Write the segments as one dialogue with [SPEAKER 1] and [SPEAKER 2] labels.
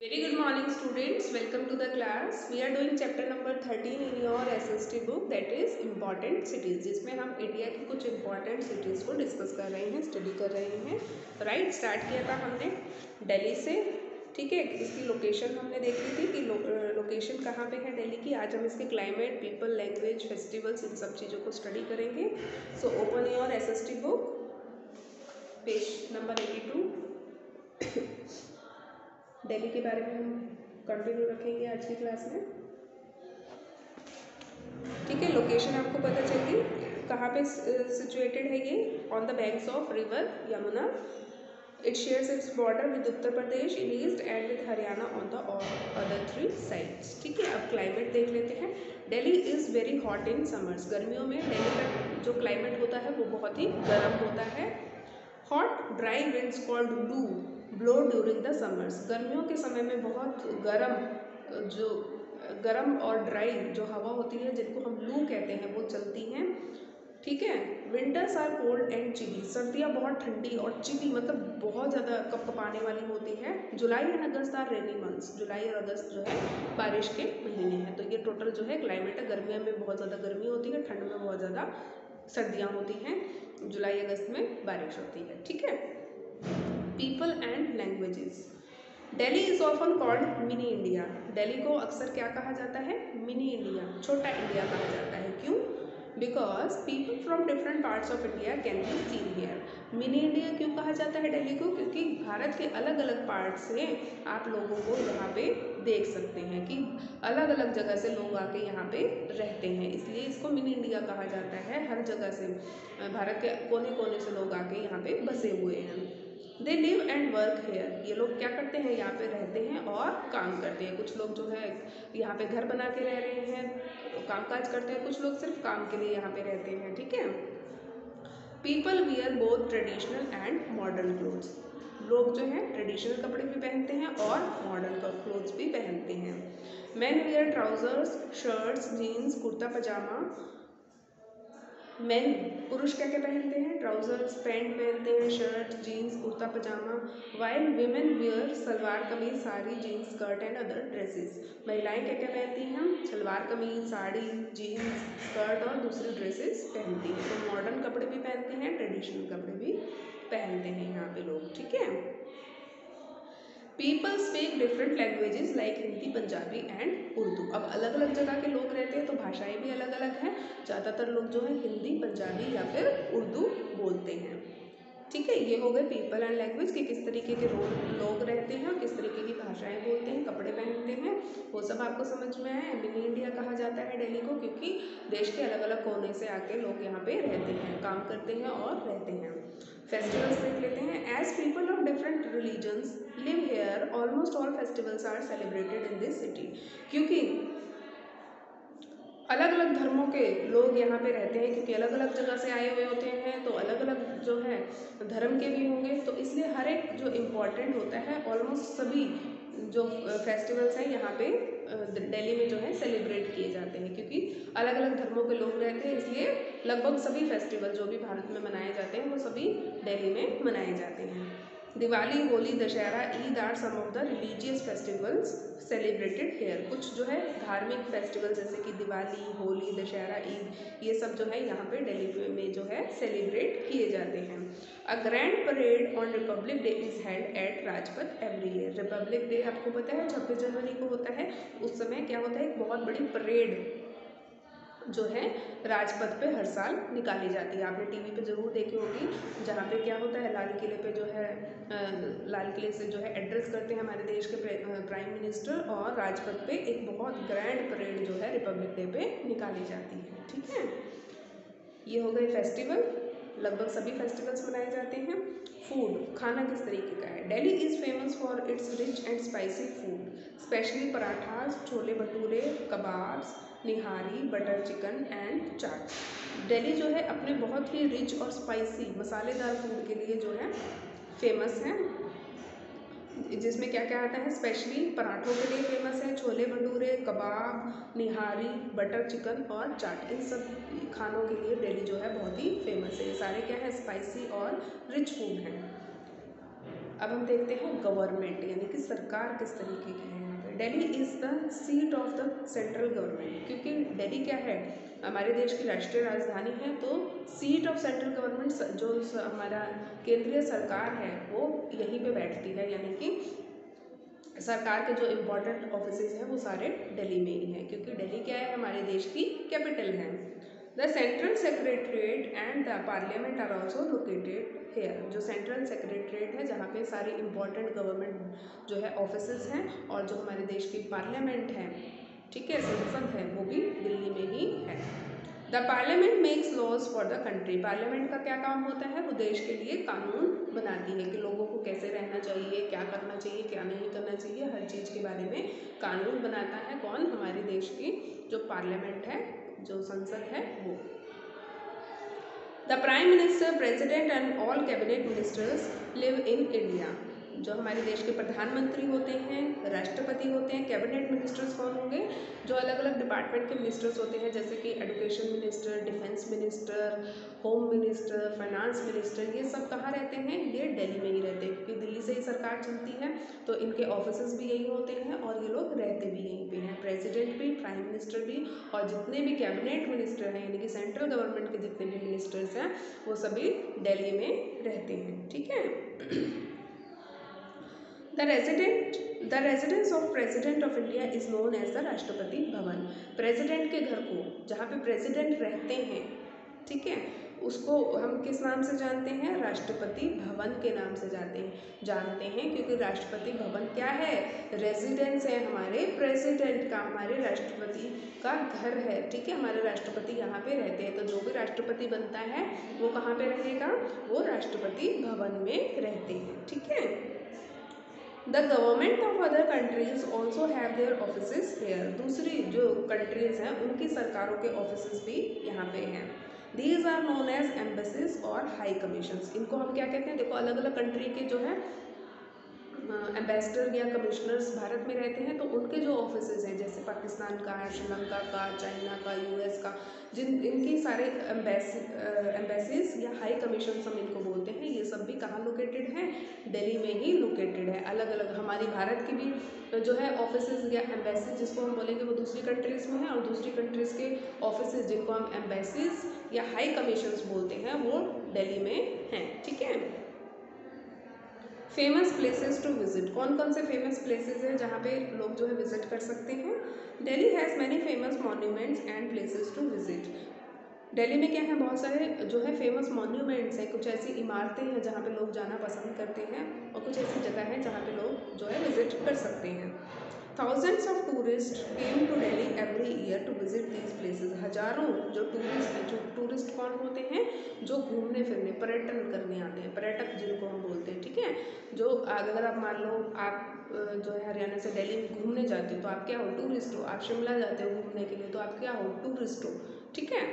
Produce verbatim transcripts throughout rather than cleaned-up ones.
[SPEAKER 1] Very good morning students, welcome to the class. We are doing chapter number thirteen in your S S T book, that is important cities, जिसमें हम India की कुछ important cities को discuss कर रहे हैं, study कर रहे हैं. राइट right, स्टार्ट किया था हमने दिल्ली से. ठीक है, इसकी लोकेशन हमने देखी थी कि लो, लोकेशन कहाँ पे है दिल्ली की. आज हम इसके क्लाइमेट, पीपल, लैंग्वेज, फेस्टिवल्स, इन सब चीज़ों को स्टडी करेंगे. So open your S S T book, page number eighty two. Delhi के बारे में हम कंटिन्यू रखेंगे आज की क्लास में. ठीक है, लोकेशन आपको पता चल गई कहाँ पे सिचुएटेड है ये. On the banks of river Yamuna. It shares its border with Uttar Pradesh in east and with Haryana on the other three sides. ठीक है, अब क्लाइमेट देख लेते हैं. Delhi is very hot in summers. गर्मियों में दिल्ली का जो क्लाइमेट होता है वो बहुत ही गर्म होता है. Hot dry winds called loo blow during the summers. गर्मियों के समय में बहुत गर्म जो गर्म और ड्राई जो हवा होती है जिनको हम लू कहते हैं वो चलती हैं. ठीक है. Winters are cold and chilly. सर्दियाँ बहुत ठंडी और चिली मतलब बहुत ज़्यादा कपकपाने वाली होती है. July and August are rainy months. जुलाई और अगस्त जो है बारिश के महीने हैं. तो ये टोटल जो है क्लाइमेट है. गर्मियों में बहुत ज़्यादा गर्मी होती है, ठंड में बहुत ज़्यादा सर्दियाँ होती हैं, जुलाई अगस्त में बारिश होती है. ठीक है. People and languages. Delhi is often called mini India. Delhi को अक्सर क्या कहा जाता है? मिनी इंडिया, छोटा इंडिया कहा जाता है. क्यों? Because people from different parts of India can be seen here. Mini India क्यों कहा जाता है दिल्ली को? क्योंकि भारत के अलग अलग पार्ट से आप लोगों को यहाँ पे देख सकते हैं कि अलग अलग जगह से लोग आके यहाँ पे रहते हैं, इसलिए इसको मिनी इंडिया कहा जाता है. हर जगह से भारत के कोने कोने से लोग आके यहाँ पे बसे हुए हैं. They live and work here. ये लोग क्या करते हैं? यहाँ पे रहते हैं और काम करते हैं. कुछ लोग जो है यहाँ पे घर बना के रह रहे हैं, काम काज करते हैं. कुछ लोग सिर्फ काम के लिए यहाँ पे रहते हैं. ठीक है. People wear both traditional and modern clothes. लोग जो है ट्रेडिशनल कपड़े भी पहनते हैं और मॉडर्न क्लोथ्स भी पहनते हैं. Man wear trousers, shirts, jeans, kurta pyjama. Man पुरुष क्या क्या पहनते हैं? ट्राउजर्स, पैंट पहनते हैं, shirt, jeans, kurta pyjama. While women wear salwar kameez, sari, jeans, skirt and other dresses. महिलाएं क्या क्या पहनती हैं? सलवार कमीज, साड़ी, जीन्स, स्कर्ट और दूसरी ड्रेसेस पहनती हैं. तो मॉडर्न कपड़े भी पहनते हैं, ट्रेडिशनल कपड़े भी पहनते हैं यहाँ पे लोग. ठीक है. People speak different languages like Hindi, Punjabi and Urdu. अब अलग अलग जगह के लोग रहते हैं तो भाषाएं भी अलग अलग हैं. ज़्यादातर लोग जो है हिंदी, पंजाबी या फिर उर्दू बोलते हैं. ठीक है. ये हो गए पीपल एंड लैंग्वेज कि किस तरीके के लोग रहते हैं और किस तरीके की भाषाएं बोलते हैं, कपड़े पहनते हैं, वो सब आपको समझ में आया. मिनी इंडिया कहा जाता है दिल्ली को क्योंकि देश के अलग अलग कोने से आके लोग यहाँ पे रहते हैं, काम करते हैं और रहते हैं. फेस्टिवल्स देख लेते हैं. As people of different religions live here, almost all festivals are celebrated in this city. क्योंकि अलग अलग धर्मों के लोग यहाँ पे रहते हैं, क्योंकि अलग अलग जगह से आए हुए होते हैं तो अलग अलग जो है धर्म के भी होंगे, तो इसलिए हर एक जो इम्पोर्टेंट होता है ऑलमोस्ट सभी जो फेस्टिवल्स हैं यहाँ पे दिल्ली में जो है सेलिब्रेट किए जाते हैं. क्योंकि अलग अलग धर्मों के लोग रहते हैं इसलिए लगभग सभी फेस्टिवल जो भी भारत में मनाए जाते हैं वो सभी दिल्ली में मनाए जाते हैं. Diwali, Holi, Dussehra, Eid are some of the religious festivals celebrated here. कुछ जो है धार्मिक फेस्टिवल जैसे कि दिवाली, होली, दशहरा, ईद, ये सब जो है यहाँ पे दिल्ली में जो है सेलिब्रेट किए जाते हैं. A grand parade on Republic Day is held at Rajpath every year. Republic Day आपको पता है छब्बीस जनवरी को होता है. उस समय क्या होता है? एक बहुत बड़ी परेड जो है राजपथ पे हर साल निकाली जाती है. आपने टीवी पे ज़रूर देखी होगी, जहाँ पे क्या होता है लाल किले पे जो है लाल किले से जो है एड्रेस करते हैं हमारे देश के प्राइम मिनिस्टर, और राजपथ पे एक बहुत ग्रैंड परेड जो है रिपब्लिक डे पे निकाली जाती है. ठीक है. ये हो गए फेस्टिवल. लगभग सभी फेस्टिवल्स मनाए जाते हैं. फूड, खाना किस तरीके का है? Delhi is famous for its rich and spicy food, specially parathas, chole bhature, kebabs, nihari, butter chicken and chaat. Delhi जो है अपने बहुत ही रिच और स्पाइसी मसालेदार फूड के लिए जो है फेमस है, जिसमें क्या क्या आता है? स्पेशली पराठों के लिए फेमस है, chole bhature, kebab, nihari, butter chicken और चाट. इन सब खानों के लिए दिल्ली जो है बहुत ही फेमस है. ये सारे क्या है? स्पाइसी और रिच फूड हैं. अब हम देखते हैं गवर्नमेंट यानी कि सरकार किस तरीके की है यहाँ पे। Delhi is the seat of the central government, क्योंकि दिल्ली क्या है, हमारे देश की राष्ट्रीय राजधानी है, तो सीट ऑफ सेंट्रल गवर्नमेंट जो हमारा केंद्रीय सरकार है वो यहीं पे बैठती है, यानी कि सरकार के जो इम्पोर्टेंट ऑफिसेज हैं वो सारे दिल्ली में ही हैं, क्योंकि दिल्ली क्या है, हमारे देश की कैपिटल है। The central secretariat and the parliament are also located here. जो सेंट्रल सेक्रेटरीट है जहाँ पे सारी इम्पोर्टेंट गवर्नमेंट जो है ऑफिसेज हैं, और जो हमारे देश की पार्लियामेंट है, ठीक है, संसद है, वो भी दिल्ली में ही है। The parliament makes laws for the country. Parliament का क्या काम होता है, वो देश के लिए कानून बनाती है कि लोगों को कैसे रहना चाहिए, क्या करना चाहिए, क्या नहीं करना चाहिए, हर चीज़ के बारे में कानून बनाता है कौन, हमारे देश की जो पार्लियामेंट है, जो संसद है वो। The prime minister, president and all cabinet ministers live in India. जो हमारे देश के प्रधानमंत्री होते हैं, राष्ट्रपति होते हैं, कैबिनेट मिनिस्टर्स कौन होंगे, जो अलग अलग डिपार्टमेंट के मिनिस्टर्स होते हैं, जैसे कि education minister, defence minister, home minister, finance minister, ये सब कहाँ रहते हैं, ये दिल्ली में ही रहते हैं, क्योंकि दिल्ली से ही सरकार चलती है, तो इनके ऑफिसेज भी यही होते हैं और ये लोग रहते भी यहीं पे हैं। प्रेसिडेंट भी, प्राइम मिनिस्टर भी, और जितने भी कैबिनेट मिनिस्टर हैं यानी कि सेंट्रल गवर्नमेंट के जितने भी मिनिस्टर्स हैं वो सभी दिल्ली में रहते हैं, ठीक है। The resident the residence of president of India is known as the Rashtrapati Bhavan. President के घर को, जहाँ पे प्रेसिडेंट रहते हैं, ठीक है, उसको हम किस नाम से जानते हैं, राष्ट्रपति भवन के नाम से जाते हैं जानते हैं क्योंकि राष्ट्रपति भवन क्या है, रेजिडेंस है हमारे प्रेसिडेंट का, हमारे राष्ट्रपति का घर है, ठीक है, हमारे राष्ट्रपति यहाँ पे रहते हैं, तो जो भी राष्ट्रपति बनता है वो कहाँ पे रहेगा, वो राष्ट्रपति भवन में रहते हैं, ठीक है। The government of other countries also have their offices here. दूसरी जो कंट्रीज हैं उनकी सरकारों के ऑफिसेज भी यहाँ पे हैं। These are known as embassies और हाई कमीशंस। इनको हम क्या कहते हैं, देखो अलग अलग कंट्री के जो है एम्बेसडर या कमिश्नर्स भारत में रहते हैं, तो उनके जो ऑफिसेज हैं, जैसे पाकिस्तान का है, श्रीलंका का, चाइना का, यूएस का, जिन इनकी सारे एम्बेसी एम्बेसीज या हाई कमीशन हम इनको बोलते हैं, ये सब भी कहाँ लोकेटेड हैं, दिल्ली में ही लोकेटेड है। अलग अलग हमारी भारत की भी जो है ऑफिसेज या एम्बेसीज जिसको हम बोलेंगे वो दूसरी कंट्रीज़ में है, और दूसरी कंट्रीज़ के ऑफिसेज जिनको हम एम्बेसीज या हाई कमीशंस बोलते हैं वो दिल्ली में हैं, ठीक है। फेमस प्लेसेस टू विजिट, कौन कौन से फेमस प्लेसेस हैं जहाँ पे लोग जो है विजिट कर सकते हैं। Delhi has many famous monuments and places to visit. Delhi में क्या है, बहुत सारे जो है फेमस मॉन्यूमेंट्स हैं, कुछ ऐसी इमारतें हैं जहाँ पे लोग जाना पसंद करते हैं, और कुछ ऐसी जगह हैं जहाँ पे लोग जो है विजिट कर सकते हैं। Thousands of tourist came to Delhi every year to visit these places. हजारों जो टूरिस्ट हैं, जो टूरिस्ट कौन होते हैं, जो घूमने फिरने पर्यटन करने आते हैं, पर्यटक जिनको हम बोलते हैं, ठीक है। जो अगर आप मान लो आप जो है हरियाणा से दिल्ली घूमने जाते हो तो आप क्या हो, टूरिस्ट हो। आप शिमला जाते हो घूमने के लिए तो आप क्या हो, टूरिस्ट हो, ठीक है,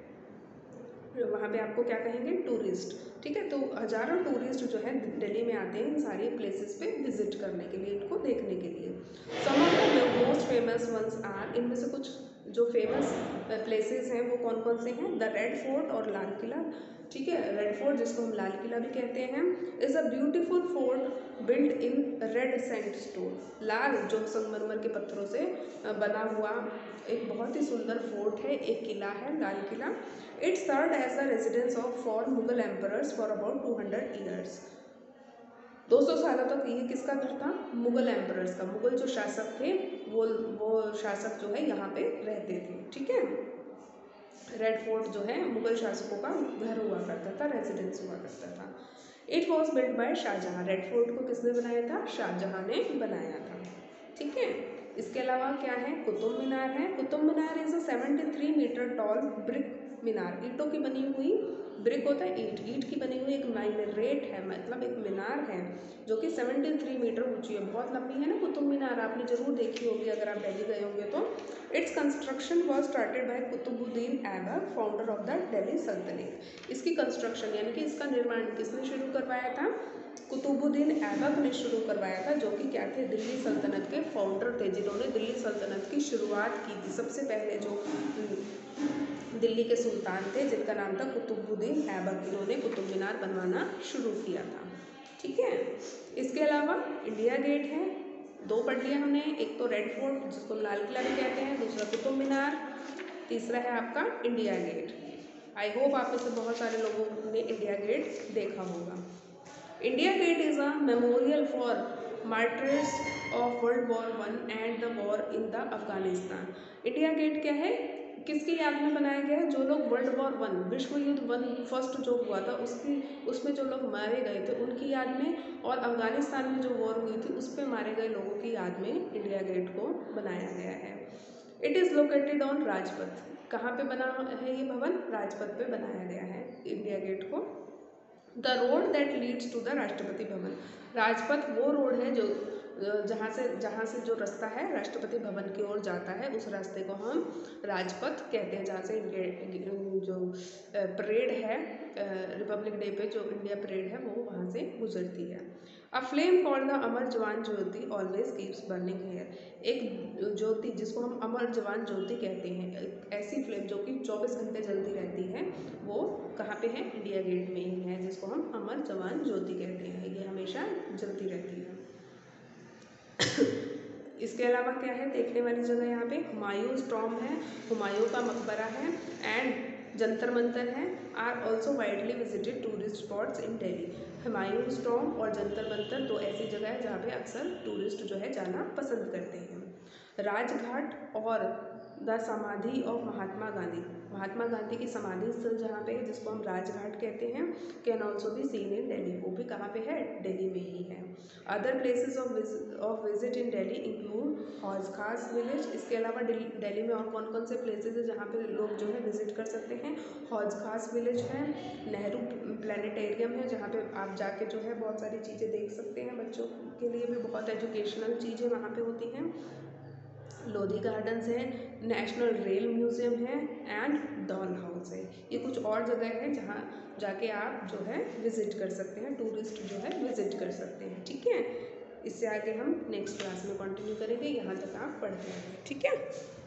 [SPEAKER 1] वहाँ पे आपको क्या कहेंगे, टूरिस्ट, ठीक है। तो हजारों टूरिस्ट जो है दिल्ली में आते हैं इन सारी प्लेसेस पे विजिट करने के लिए, इनको देखने के लिए। Some of the most famous ones are, इनमें से कुछ जो फेमस प्लेसेस हैं वो कौन कौन से हैं, द रेड फोर्ट और लाल किला, ठीक है। रेड फोर्ट जिसको हम लाल किला भी कहते हैं, is a beautiful fort built in red sandstone. लाल जो संगमरमर के पत्थरों से बना हुआ एक बहुत ही सुंदर फोर्ट है, एक किला है लाल किला। It served as the residence of for Mughal emperors for about two hundred years. दो सौ सालों तक ये किसका घर था, मुगल एम्परर्स का। मुगल जो शासक थे वो वो शासक जो है यहाँ पे रहते थे, ठीक है। रेड फोर्ट जो है मुगल शासकों का घर हुआ करता था, रेजिडेंस हुआ करता था। It was build by Shahjahan. Red fort को किसने बनाया था, शाहजहाँ ने बनाया था, ठीक है। इसके अलावा क्या है, कुतुब मीनार है। Qutub Minar is a seventy three metre tall brick minar, ईंटों की बनी हुई, ब्रिक होता है ईंट, ईंट की बनी हुई एक माइनरेट है, मतलब एक मीनार है जो कि तिहत्तर मीटर ऊंची है, बहुत लंबी है ना कुतुब मीनार, आपने जरूर देखी होगी अगर आप दिल्ली गए होंगे तो। Its construction was started by Qutubuddin Aibak, founder of the Delhi Sultanate. इसकी कंस्ट्रक्शन यानी कि इसका निर्माण किसने शुरू करवाया था, कुतुबुद्दीन ऐबक ने शुरू करवाया था, जो कि क्या थे, दिल्ली सल्तनत के फाउंडर थे, जिन्होंने दिल्ली सल्तनत की शुरुआत की थी। सबसे पहले जो दिल्ली के सुल्तान थे जिनका नाम था कुतुबुद्दीन ऐबक, इन्होंने कुतुब मीनार बनवाना शुरू किया था, ठीक है। इसके अलावा इंडिया गेट है, दो पढ़ लिया हमने, एक तो रेड फोर्ट जिसको लाल किला भी कहते हैं, दूसरा कुतुब मीनार, तीसरा है आपका इंडिया गेट। आई होप आप में से बहुत सारे लोगों ने इंडिया गेट देखा होगा। India Gate is a memorial for martyrs of World War One and the war in the Afghanistan. India Gate क्या है, किसकी याद में बनाया गया है? जो लोग वर्ल्ड वॉर वन, विश्व युद्ध वन फर्स्ट जो हुआ था उसकी उसमें जो लोग मारे गए थे उनकी याद में, और अफगानिस्तान में जो वॉर हुई थी उस पर मारे गए लोगों की याद में इंडिया गेट को बनाया गया है। It is located on Rajpath. कहाँ पे बना है ये भवन? राजपथ पे बनाया गया है इंडिया गेट को। The road that leads to the Rashtrapati Bhavan. Rajpath वो रोड है जो जहाँ से जहाँ से जो रास्ता है राष्ट्रपति भवन की ओर जाता है, उस रास्ते को हम राजपथ कहते हैं, जहाँ से जो परेड है रिपब्लिक डे पे जो इंडिया परेड है वो वहाँ से गुजरती है। A flame called the Amar Jawan Jyoti always keeps burning here. एक ज्योति जिसको हम अमर जवान ज्योति कहते हैं, एक ऐसी फ्लेम जो कि चौबीस घंटे जलती रहती है, वो कहाँ पे है? इंडिया गेट में ही है, जिसको हम अमर जवान ज्योति कहते हैं। ये हमेशा जलती रहती है। इसके अलावा क्या है देखने वाली जगह? यहाँ पे हुमायूं टॉम्ब है, हुमायूं का मकबरा है, एंड जंतर मंतर है, are also widely visited tourist spots in Delhi. Humayun tomb और जंतर मंतर दो ऐसी जगह है जहाँ पे अक्सर टूरिस्ट जो है जाना पसंद करते हैं। राजघाट और द समाधि ऑफ महात्मा गांधी। महात्मा गांधी की समाधि स्थल जहाँ पे है, जिसको हम राजघाट कहते हैं, कैन ऑल्सो भी सीन इन दिल्ली। वो भी कहाँ पे है? दिल्ली में ही है। Other places of of visit in Delhi include Hauz Khas village. इसके अलावा दिल्ली में और कौन कौन से प्लेसेस है जहाँ पे लोग जो है विजिट कर सकते हैं? हौज खास विलेज है, नेहरू प्लानिटेरियम है जहाँ पे आप जाके जो है बहुत सारी चीज़ें देख सकते हैं, बच्चों के लिए भी बहुत एजुकेशनल चीज़ें वहाँ पे होती हैं, लोधी गार्डन्स है, नेशनल रेल म्यूज़ियम है, एंड डॉल हाउस है। ये कुछ और जगह है जहाँ जाके आप जो है विज़िट कर सकते हैं, टूरिस्ट जो है विज़िट कर सकते हैं। ठीक है, इससे आगे हम नेक्स्ट क्लास में कंटिन्यू करेंगे, यहाँ तक आप पढ़ते हैं। ठीक है।